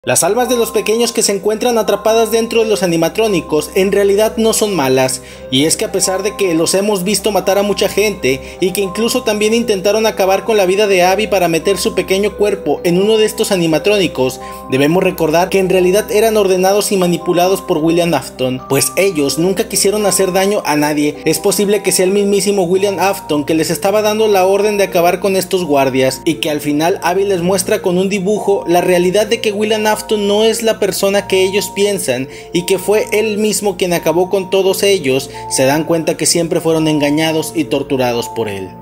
Las almas de los pequeños que se encuentran atrapadas dentro de los animatrónicos en realidad no son malas, y es que a pesar de que los hemos visto matar a mucha gente y que incluso también intentaron acabar con la vida de Abby para meter su pequeño cuerpo en uno de estos animatrónicos, debemos recordar que en realidad eran ordenados y manipulados por William Afton, pues ellos nunca quisieron hacer daño a nadie. Es posible que sea el mismísimo William Afton que les estaba dando la orden de acabar con estos guardias, y que al final Abby les muestra con un dibujo la realidad de que William Afton no es la persona que ellos piensan y que fue él mismo quien acabó con todos ellos. Se dan cuenta que siempre fueron engañados y torturados por él.